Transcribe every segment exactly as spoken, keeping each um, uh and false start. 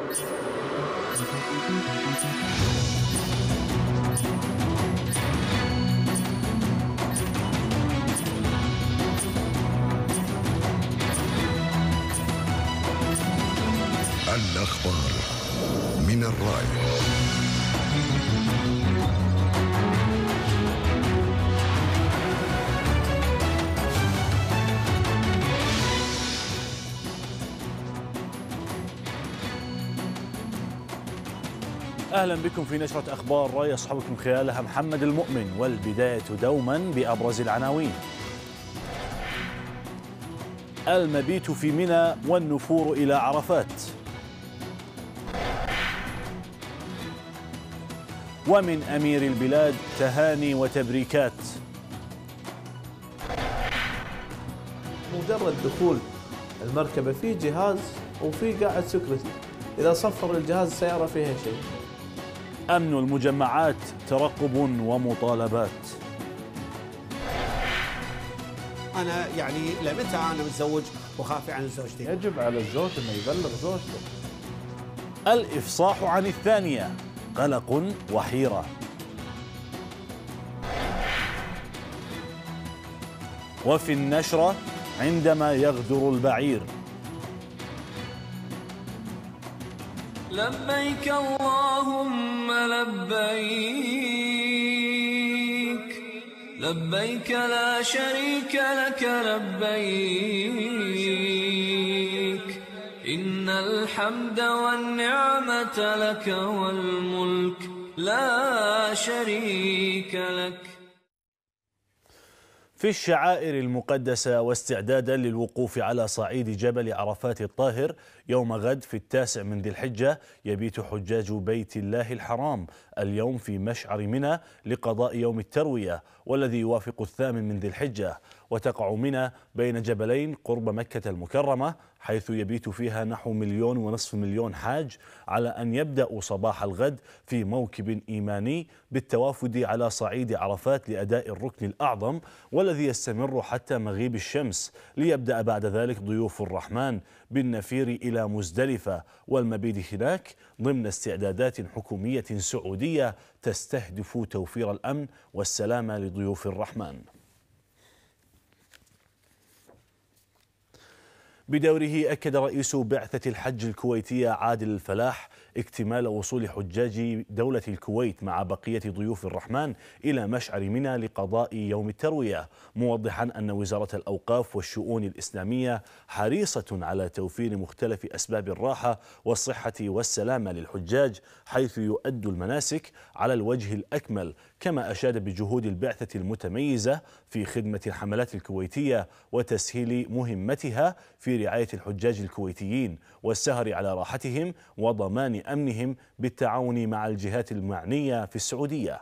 الأخبار من الراية. أهلا بكم في نشرة أخبار راية، يصحبكم خلالها محمد المؤمن. والبداية دوما بأبرز العناوين. المبيت في منى والنفور إلى عرفات. ومن أمير البلاد تهاني وتبريكات. مجرد دخول المركبة في جهاز وفي قاعد سكرتي، إذا صفر الجهاز السيارة فيها شيء. أمن المجمعات ترقب ومطالبات. أنا يعني لمتى أنا متزوج وخافي عن زوجتي؟ يجب على الزوج أنه يبلغ زوجته. الإفصاح عن الثانية قلق وحيرة. وفي النشرة عندما يغدر البعير. لبيك اللهم لبيك لبيك لا شريك لك لبيك إن الحمد والنعمة لك والملك لا شريك لك. في الشعائر المقدسة واستعدادا للوقوف على صعيد جبل عرفات الطاهر يوم غد في التاسع من ذي الحجة، يبيت حجاج بيت الله الحرام اليوم في مشعر منى لقضاء يوم التروية، والذي يوافق الثامن من ذي الحجة. وتقع منى بين جبلين قرب مكة المكرمة، حيث يبيت فيها نحو مليون ونصف مليون حاج، على أن يبدأ صباح الغد في موكب إيماني بالتوافد على صعيد عرفات لأداء الركن الأعظم، والذي يستمر حتى مغيب الشمس، ليبدأ بعد ذلك ضيوف الرحمن بالنفير إلى مزدلفة والمبيت هناك ضمن استعدادات حكومية سعودية تستهدف توفير الأمن والسلامة لضيوف الرحمن. بدوره أكد رئيس بعثة الحج الكويتية عادل الفلاح اكتمال وصول حجاج دولة الكويت مع بقية ضيوف الرحمن إلى مشعر منى لقضاء يوم التروية، موضحا أن وزارة الأوقاف والشؤون الإسلامية حريصة على توفير مختلف أسباب الراحة والصحة والسلامة للحجاج حيث يؤدوا المناسك على الوجه الأكمل، كما أشاد بجهود البعثة المتميزة في خدمة الحملات الكويتية وتسهيل مهمتها في رعاية الحجاج الكويتيين والسهر على راحتهم وضمان أمنهم بالتعاون مع الجهات المعنية في السعودية.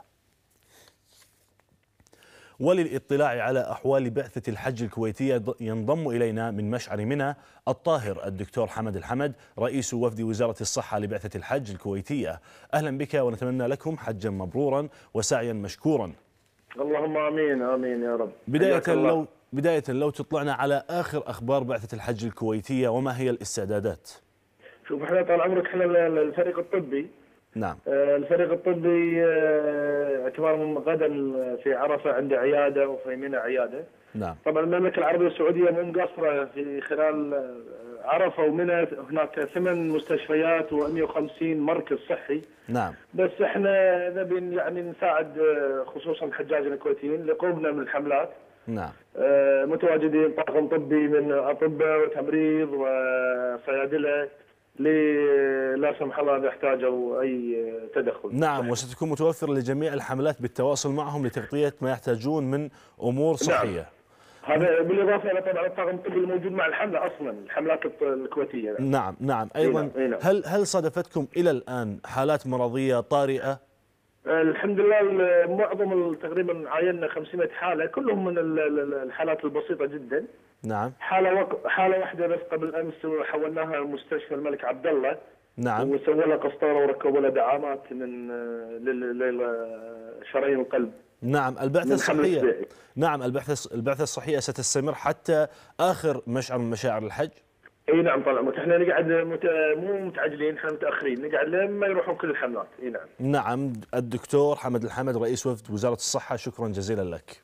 وللاطلاع على أحوال بعثة الحج الكويتية ينضم إلينا من مشعر منى الطاهر الدكتور حمد الحمد رئيس وفد وزارة الصحة لبعثة الحج الكويتية. أهلا بك ونتمنى لكم حجا مبرورا وسعيا مشكورا. اللهم آمين آمين يا رب. بداية لو بداية لو تطلعنا على آخر أخبار بعثة الحج الكويتية وما هي الاستعدادات؟ شوف احنا طال عمرك احنا الفريق الطبي. نعم. الفريق الطبي اعتبار من غدا في عرفة عندي عيادة وفي منى عيادة. نعم. طبعا المملكة العربية السعودية مو مقصرة في خلال عرفة ومنى هناك ثمان مستشفيات ومئة وخمسين مركز صحي. نعم. بس احنا نبي يعني نساعد خصوصا حجاجنا الكويتيين لقربنا من الحملات. نعم. متواجدين طاقم طبي من اطباء وتمريض وصيادله لا سمح الله اذا احتاجوا اي تدخل. نعم صحيح. وستكون متوفر لجميع الحملات بالتواصل معهم لتغطية ما يحتاجون من امور صحية. نعم. هذا بالاضافه الى طبعا الطاقم الطبي الموجود مع الحمله اصلا الحملات الكويتيه. نعم نعم ايضا. نعم. هل هل صادفتكم الى الان حالات مرضيه طارئه؟ الحمد لله معظم تقريبا عاينا خمسمئة حاله كلهم من الحالات البسيطه جدا. نعم. حاله وق... حاله واحده بس قبل امس حولناها مستشفى الملك عبد الله. نعم. وسووا لها قسطره وركبوا لها دعامات من لشرايين القلب. نعم. البعثه الصحيه نعم البعثه البعثه الصحيه ستستمر حتى اخر مشعر من مشاعر الحج. اي نعم طال عمرك، احنا نقعد مت... مو متعجلين، احنا متاخرين، نقعد لما يروحون كل الحملات. اي نعم. نعم. الدكتور حمد الحمد رئيس وفد وزارة الصحة، شكرا جزيلا لك.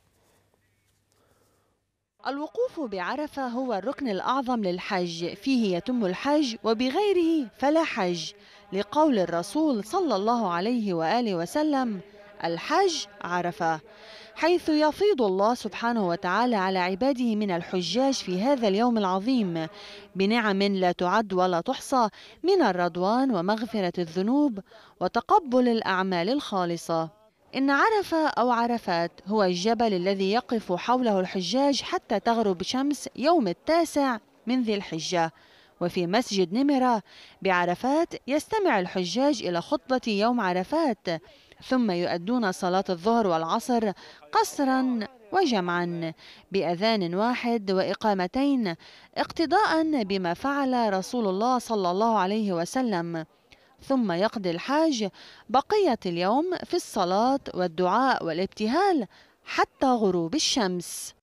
الوقوف بعرفة هو الركن الأعظم للحج، فيه يتم الحج وبغيره فلا حج، لقول الرسول صلى الله عليه وآله وسلم: الحج عرفة، حيث يفيض الله سبحانه وتعالى على عباده من الحجاج في هذا اليوم العظيم بنعم لا تعد ولا تحصى من الرضوان ومغفرة الذنوب وتقبل الأعمال الخالصة. إن عرفة أو عرفات هو الجبل الذي يقف حوله الحجاج حتى تغرب شمس يوم التاسع من ذي الحجة. وفي مسجد نمرة بعرفات يستمع الحجاج إلى خطبة يوم عرفات، ثم يؤدون صلاة الظهر والعصر قصرا وجمعا بأذان واحد وإقامتين، اقتداء بما فعل رسول الله صلى الله عليه وسلم. ثم يقضي الحاج بقية اليوم في الصلاة والدعاء والابتهال حتى غروب الشمس.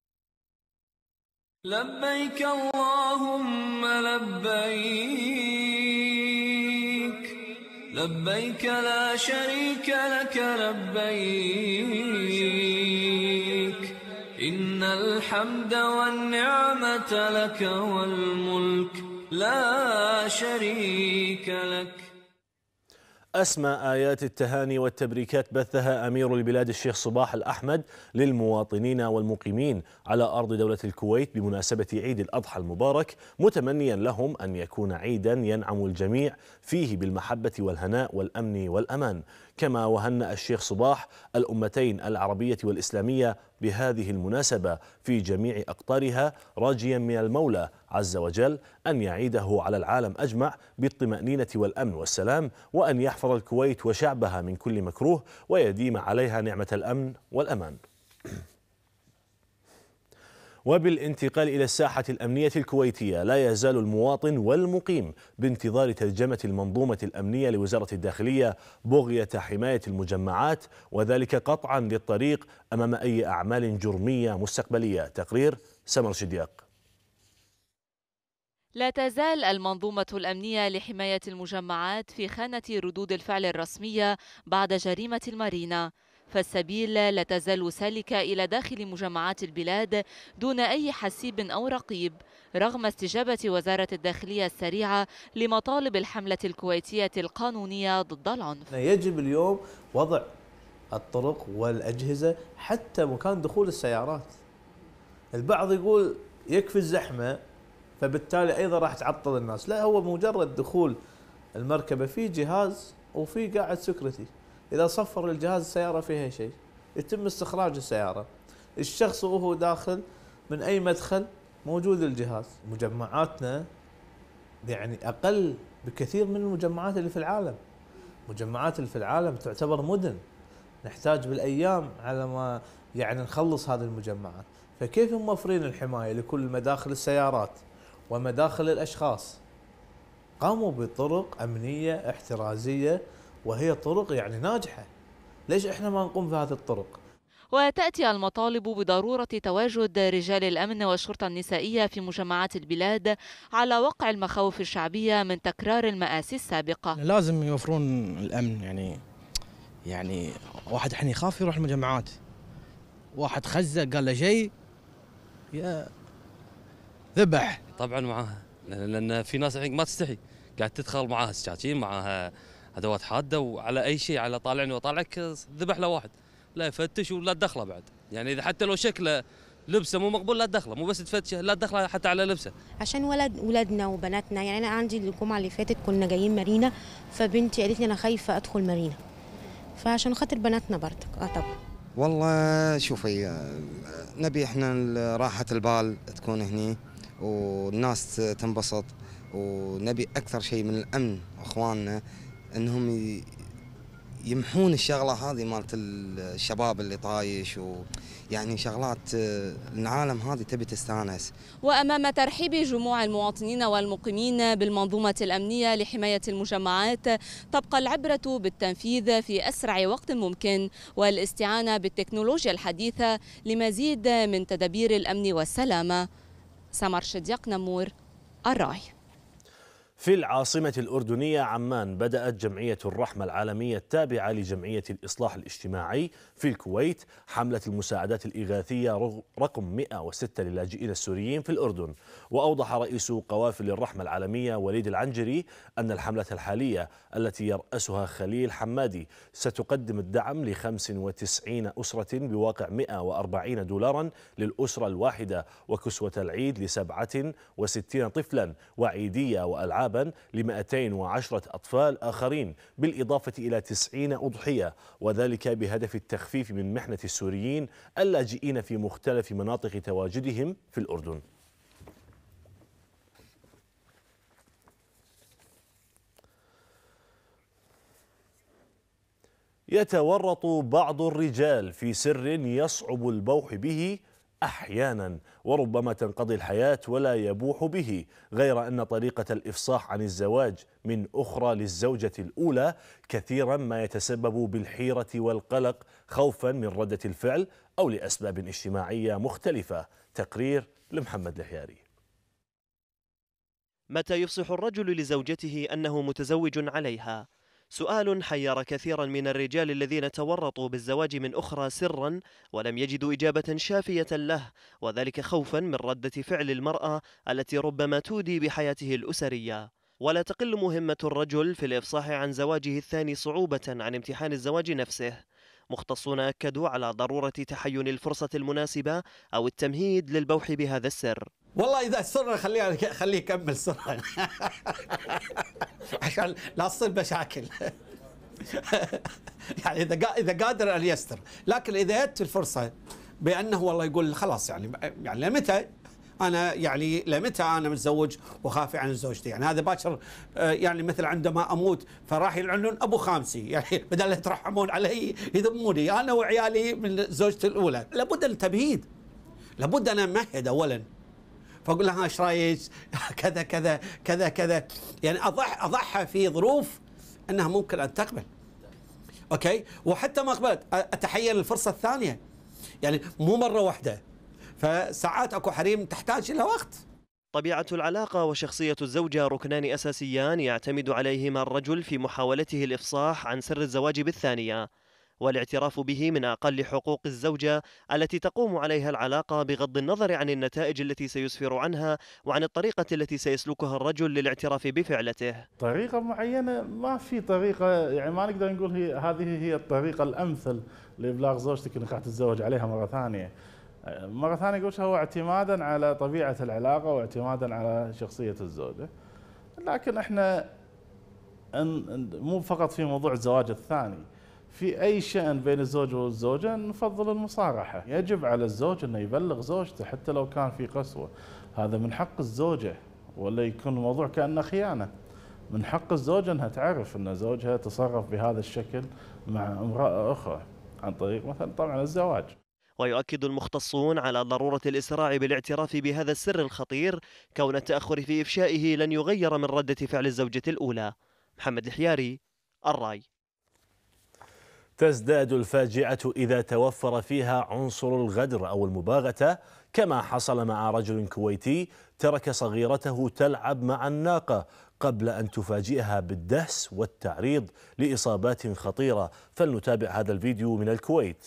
لبيك اللهم لبيك، لبيك لا شريك لك لبيك، إن الحمد والنعمة لك والملك لا شريك لك. أسمى آيات التهاني والتبريكات بثها أمير البلاد الشيخ صباح الأحمد للمواطنين والمقيمين على أرض دولة الكويت بمناسبة عيد الأضحى المبارك، متمنيا لهم أن يكون عيدا ينعم الجميع فيه بالمحبة والهناء والأمن والأمان. كما وهنأ الشيخ صباح الأمتين العربية والإسلامية بهذه المناسبة في جميع أقطارها، راجيا من المولى عز وجل أن يعيده على العالم أجمع بالطمأنينة والأمن والسلام، وأن يحفظ الكويت وشعبها من كل مكروه ويديم عليها نعمة الأمن والأمان. وبالانتقال إلى الساحة الأمنية الكويتية، لا يزال المواطن والمقيم بانتظار ترجمة المنظومة الأمنية لوزارة الداخلية بغية حماية المجمعات، وذلك قطعا للطريق أمام أي أعمال جرمية مستقبلية. تقرير سمر شدياق. لا تزال المنظومة الأمنية لحماية المجمعات في خانة ردود الفعل الرسمية بعد جريمة المارينا، فالسبيل لا تزال سالكة إلى داخل مجمعات البلاد دون أي حسيب أو رقيب، رغم استجابة وزارة الداخلية السريعة لمطالب الحملة الكويتية القانونية ضد العنف. يجب اليوم وضع الطرق والأجهزة حتى مكان دخول السيارات. البعض يقول يكفي الزحمة فبالتالي أيضا راح تعطل الناس، لا، هو مجرد دخول المركبة في جهاز وفي قاعد سكرتي، إذا صفر الجهاز السيارة فيها شيء يتم استخراج السيارة، الشخص وهو داخل من أي مدخل موجود الجهاز. مجمعاتنا يعني أقل بكثير من المجمعات اللي في العالم، مجمعات اللي في العالم تعتبر مدن، نحتاج بالأيام على ما يعني نخلص هذه المجمعات. فكيف موفرين الحماية لكل مداخل السيارات ومداخل الأشخاص؟ قاموا بطرق أمنية احترازية وهي طرق يعني ناجحة، ليش احنا ما نقوم بهذه الطرق؟ وتأتي المطالب بضرورة تواجد رجال الأمن والشرطة النسائية في مجمعات البلاد على وقع المخاوف الشعبية من تكرار المآسي السابقة. لازم يوفرون الأمن، يعني يعني واحد الحين يخاف يروح المجمعات، واحد خزة قال له شيء يا ذبح. طبعا معاها، لأن في ناس الحين ما تستحي قاعد تدخل معاها سكاكين، معاها ادوات حاده، وعلى اي شيء على طالعني وطالعك ذبح له واحد، لا يفتش ولا تدخله بعد، يعني اذا حتى لو شكله لبسه مو مقبول لا تدخله، مو بس تفتشه لا تدخله حتى على لبسه. عشان ولد ولادنا وبناتنا، يعني انا عندي الجمعه اللي فاتت كنا جايين مارينا، فبنتي قالت لي انا خايفه ادخل مارينا، فعشان خاطر بناتنا برضك. اه طبعا. والله شوفي، نبي احنا راحه البال تكون هني والناس تنبسط، ونبي اكثر شيء من الامن اخواننا انهم يمحون الشغله هذه مالت الشباب اللي طايش، ويعني شغلات العالم هذه تبي تستانس. وامام ترحيب جموع المواطنين والمقيمين بالمنظومه الامنيه لحمايه المجمعات، تبقى العبره بالتنفيذ في اسرع وقت ممكن والاستعانه بالتكنولوجيا الحديثه لمزيد من تدابير الامن والسلامه. سمر شدياق، نمور، الراي. في العاصمة الأردنية عمان بدأت جمعية الرحمة العالمية التابعة لجمعية الإصلاح الاجتماعي في الكويت حملة المساعدات الإغاثية رقم مئة وستة للاجئين السوريين في الأردن. وأوضح رئيس قوافل الرحمة العالمية وليد العنجري أن الحملة الحالية التي يرأسها خليل حمادي ستقدم الدعم ل خمس وتسعين أسرة بواقع مئة وأربعين دولارا للأسرة الواحدة، وكسوة العيد لسبعة وستين طفلا، وعيدية وألعاب ل مئتين وعشرة أطفال آخرين، بالإضافة إلى تسعين أضحية، وذلك بهدف التخفيف من محنة السوريين اللاجئين في مختلف مناطق تواجدهم في الأردن. يتورط بعض الرجال في سر يصعب البوح به أحيانا، وربما تنقضي الحياة ولا يبوح به، غير أن طريقة الإفصاح عن الزواج من أخرى للزوجة الأولى كثيرا ما يتسبب بالحيرة والقلق خوفا من ردة الفعل أو لأسباب اجتماعية مختلفة. تقرير لمحمد الحياري. متى يفصح الرجل لزوجته أنه متزوج عليها؟ سؤال حير كثيرا من الرجال الذين تورطوا بالزواج من أخرى سرا ولم يجدوا إجابة شافية له، وذلك خوفا من ردة فعل المرأة التي ربما تودي بحياته الأسرية. ولا تقل مهمة الرجل في الإفصاح عن زواجه الثاني صعوبة عن امتحان الزواج نفسه. مختصون أكدوا على ضرورة تحين الفرصة المناسبة أو التمهيد للبوح بهذا السر. والله إذا سر خليه خليه يكمل سر عشان لا تصير مشاكل. يعني إذا إذا قادر أن يستر، لكن إذا جت الفرصة بأنه والله يقول خلاص يعني يعني لمتى أنا يعني لمتى أنا متزوج وخافي عن زوجتي، يعني هذا باكر يعني مثل عندما أموت فراح يلعنون أبو خامسي، يعني بدل يترحمون علي يذموني أنا وعيالي من زوجتي الأولى. لابد من التمهيد، لابد أن أمهد أولا، فأقول لها ايش رايك كذا كذا كذا كذا، يعني أضح أضحها في ظروف أنها ممكن أن تقبل. أوكي، وحتى ما قبلت أتحين الفرصة الثانية، يعني مو مرة واحدة، فساعات أكو حريم تحتاج إلى وقت. طبيعة العلاقة وشخصية الزوجة ركنان أساسيان يعتمد عليهما الرجل في محاولته الإفصاح عن سر الزواج بالثانية، والاعتراف به من أقل حقوق الزوجة التي تقوم عليها العلاقة بغض النظر عن النتائج التي سيسفر عنها وعن الطريقة التي سيسلكها الرجل للاعتراف بفعلته. طريقة معينة ما في طريقة، يعني ما نقدر نقول هي هذه هي الطريقة الأمثل لإبلاغ زوجتك أنك راح تتزوج عليها مرة ثانية. مرة ثانية قلت هو اعتمادا على طبيعة العلاقة واعتمادا على شخصية الزوجة، لكن احنا مو فقط في موضوع الزواج الثاني، في أي شأن بين الزوج والزوجة نفضل المصارحة. يجب على الزوج أنه يبلغ زوجته حتى لو كان في قسوة، هذا من حق الزوجة، ولا يكون الموضوع كأنه خيانة. من حق الزوجة أنها تعرف أن زوجها تصرف بهذا الشكل مع امرأة أخرى عن طريق مثلا طبعا الزواج. ويؤكد المختصون على ضرورة الإسراع بالاعتراف بهذا السر الخطير، كون التأخر في إفشائه لن يغير من ردة فعل الزوجة الأولى. محمد الحياري، الراي. تزداد الفاجعة إذا توفر فيها عنصر الغدر أو المباغتة، كما حصل مع رجل كويتي ترك صغيرته تلعب مع الناقة قبل أن تفاجئها بالدهس والتعريض لإصابات خطيرة. فلنتابع هذا الفيديو من الكويت.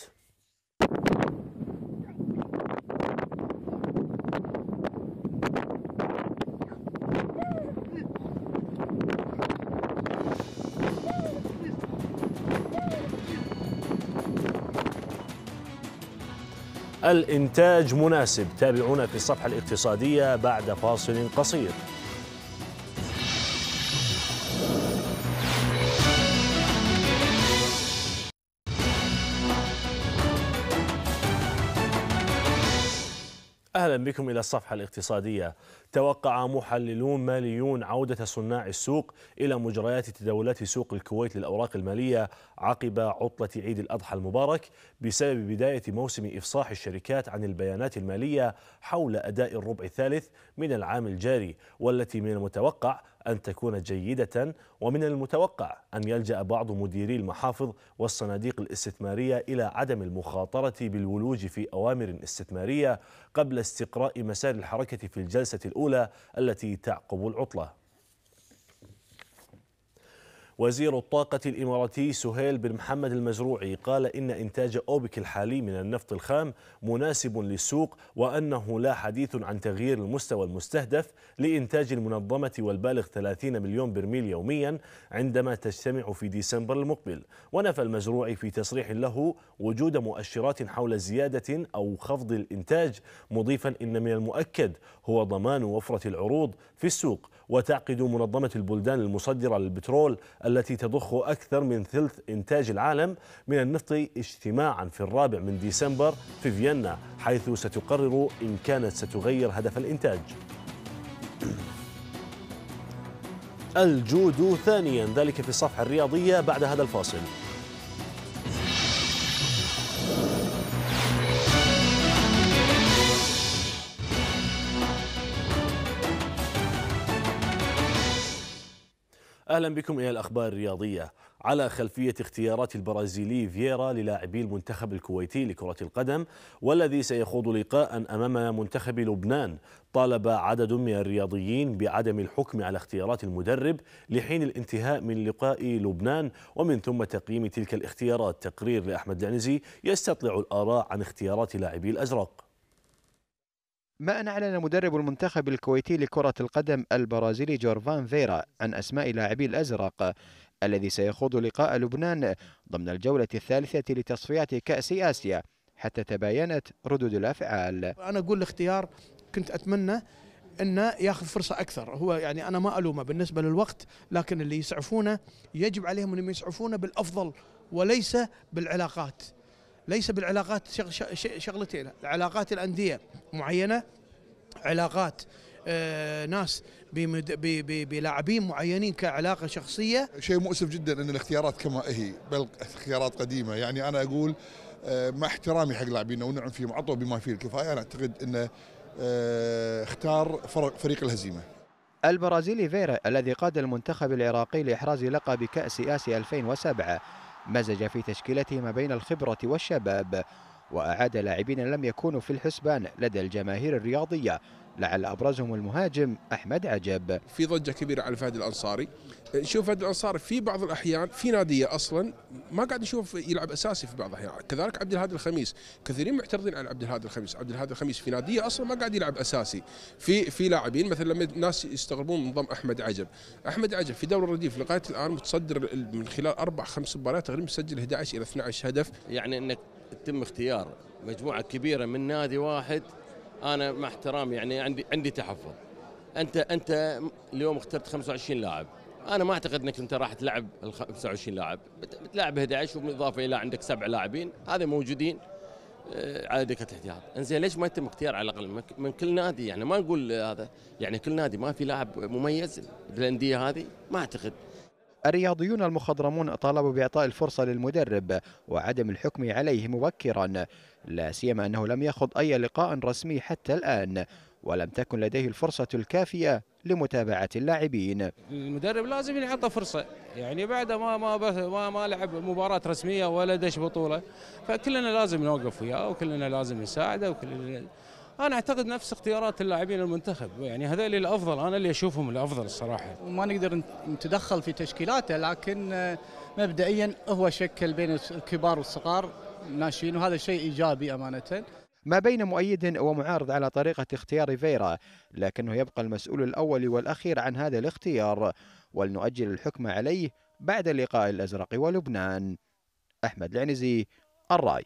الإنتاج مناسب، تابعونا في الصفحة الاقتصادية بعد فاصل قصير. أهلا بكم إلى الصفحة الاقتصادية. توقع محللون ماليون عودة صناع السوق إلى مجريات تداولات سوق الكويت للأوراق المالية عقب عطلة عيد الأضحى المبارك بسبب بداية موسم إفصاح الشركات عن البيانات المالية حول أداء الربع الثالث من العام الجاري، والتي من المتوقع أن تكون جيدة، ومن المتوقع أن يلجأ بعض مديري المحافظ والصناديق الاستثمارية إلى عدم المخاطرة بالولوج في أوامر استثمارية قبل استقراء مسار الحركة في الجلسة الأولى التي تعقب العطلة. وزير الطاقة الإماراتي سهيل بن محمد المزروعي قال إن إنتاج أوبك الحالي من النفط الخام مناسب للسوق، وأنه لا حديث عن تغيير المستوى المستهدف لإنتاج المنظمة والبالغ ثلاثين مليون برميل يوميا عندما تجتمع في ديسمبر المقبل. ونفى المزروعي في تصريح له وجود مؤشرات حول زيادة أو خفض الإنتاج، مضيفا إن من المؤكد هو ضمان وفرة العروض في السوق. وتعقد منظمة البلدان المصدرة للبترول التي تضخ أكثر من ثلث إنتاج العالم من النفط اجتماعا في الرابع من ديسمبر في فيينا، حيث ستقرر إن كانت ستغير هدف الإنتاج. الجودو ثانيا، ذلك في الصفحة الرياضية بعد هذا الفاصل. أهلا بكم إلى الأخبار الرياضية. على خلفية اختيارات البرازيلي فييرا للاعبي المنتخب الكويتي لكرة القدم والذي سيخوض لقاء أمام منتخب لبنان، طالب عدد من الرياضيين بعدم الحكم على اختيارات المدرب لحين الانتهاء من لقاء لبنان ومن ثم تقييم تلك الاختيارات. تقرير لأحمد العنزي يستطلع الآراء عن اختيارات لاعبي الأزرق. ما أن أعلن مدرب المنتخب الكويتي لكرة القدم البرازيلي جورفان فييرا عن أسماء لاعبي الأزرق الذي سيخوض لقاء لبنان ضمن الجولة الثالثة لتصفيات كأس آسيا حتى تباينت ردود الأفعال. أنا أقول الاختيار كنت أتمنى أنه ياخذ فرصة أكثر. هو يعني أنا ما ألومه بالنسبة للوقت، لكن اللي يسعفونه يجب عليهم أنهم يسعفونه بالأفضل وليس بالعلاقات. ليس بالعلاقات شغلتين، علاقات الأندية معينة، علاقات آه ناس بلاعبين معينين كعلاقة شخصية. شيء مؤسف جدا أن الاختيارات كما هي بل اختيارات قديمة. يعني أنا أقول آه مع احترامي حق لاعبينا ونعم فيهم عطوا بما فيه الكفاية، أنا أعتقد أنه آه اختار فريق الهزيمة. البرازيلي فييرا الذي قاد المنتخب العراقي لإحراز لقب كأس آسيا ألفين وسبعة مزج في تشكيلته ما بين الخبرة والشباب، وأعاد لاعبين لم يكونوا في الحسبان لدى الجماهير الرياضية، لعل أبرزهم المهاجم أحمد عجب. في ضجة كبيرة على فهد الأنصاري. نشوف فهد الأنصاري في بعض الأحيان في نادية أصلا ما قاعد نشوف يلعب أساسي في بعض الأحيان، كذلك عبد الهادي الخميس، كثيرين معترضين على عبد الهادي الخميس، عبد الهادي الخميس في نادية أصلا ما قاعد يلعب أساسي. في في لاعبين مثلا لما الناس يستغربون من ضم أحمد عجب، أحمد عجب في دوري الرديف لغاية الآن متصدر من خلال أربع خمس مباريات تقريبا مسجل أحد عشر إلى اثني عشر هدف. يعني أنك يتم اختيار مجموعة كبيرة من نادي واحد، أنا مع احترامي يعني عندي عندي تحفظ. أنت أنت اليوم اخترت خمسة وعشرين لاعب، أنا ما أعتقد أنك أنت راح تلعب ال خمسة وعشرين لاعب، بتلعب أحد عشر وبالإضافة إلى عندك سبع لاعبين هذا موجودين على دكة الاحتياط. إنزين ليش ما يتم اختيار على الأقل من كل نادي؟ يعني ما نقول هذا، يعني كل نادي ما في لاعب مميز بالأندية هذه؟ ما أعتقد. الرياضيون المخضرمون طالبوا بإعطاء الفرصة للمدرب وعدم الحكم عليه مبكرا، لا سيما أنه لم يخض أي لقاء رسمي حتى الآن، ولم تكن لديه الفرصة الكافية لمتابعة اللاعبين. المدرب لازم يعطى فرصة، يعني بعد ما ما ما, ما لعب مباراة رسمية ولا دش بطولة، فكلنا لازم نوقف وياه وكلنا لازم نساعده وكلنا. أنا أعتقد نفس اختيارات اللاعبين المنتخب، يعني هذول الأفضل، أنا اللي أشوفهم الأفضل الصراحة. وما نقدر نتدخل في تشكيلاته، لكن مبدئيا هو شكل بين الكبار والصغار ناشئين، وهذا شيء إيجابي أمانة. ما بين مؤيد ومعارض على طريقة اختيار فييرا، لكنه يبقى المسؤول الأول والأخير عن هذا الاختيار، ولنؤجل الحكم عليه بعد لقاء الأزرق ولبنان. أحمد العنزي، الرأي.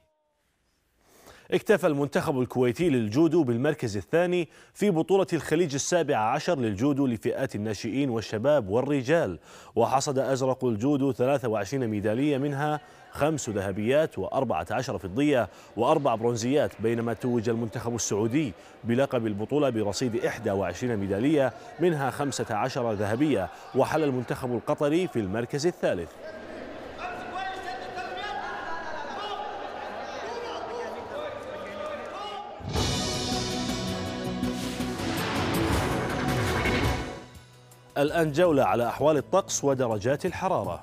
اكتفى المنتخب الكويتي للجودو بالمركز الثاني في بطولة الخليج السابعة عشر للجودو لفئات الناشئين والشباب والرجال، وحصد أزرق الجودو ثلاثة وعشرين ميدالية، منها خمس ذهبيات وأربعة عشر فضية وأربع برونزيات، بينما توج المنتخب السعودي بلقب البطولة برصيد إحدى وعشرين ميدالية، منها خمسة عشر ذهبية، وحل المنتخب القطري في المركز الثالث. الآن جولة على أحوال الطقس ودرجات الحرارة.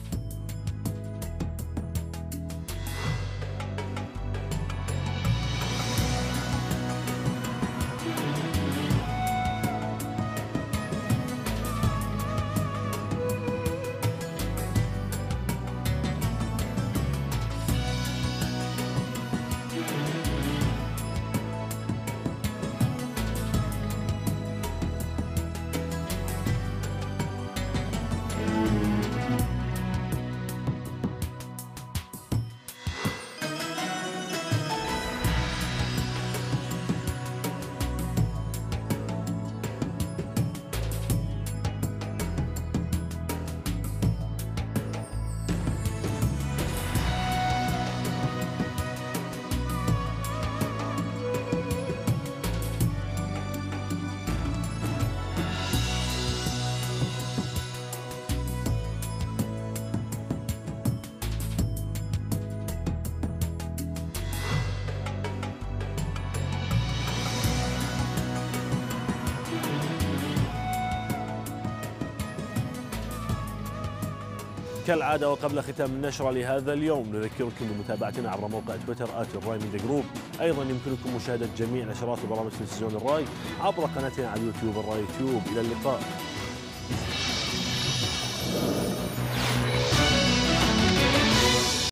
كالعادة وقبل ختام النشرة لهذا اليوم نذكركم بمتابعتنا عبر موقع تويتر آت الراي ميديا جروب. أيضا يمكنكم مشاهدة جميع نشرات وبرامج تلفزيون الراي عبر قناتنا على اليوتيوب الراي تيوب. إلى اللقاء.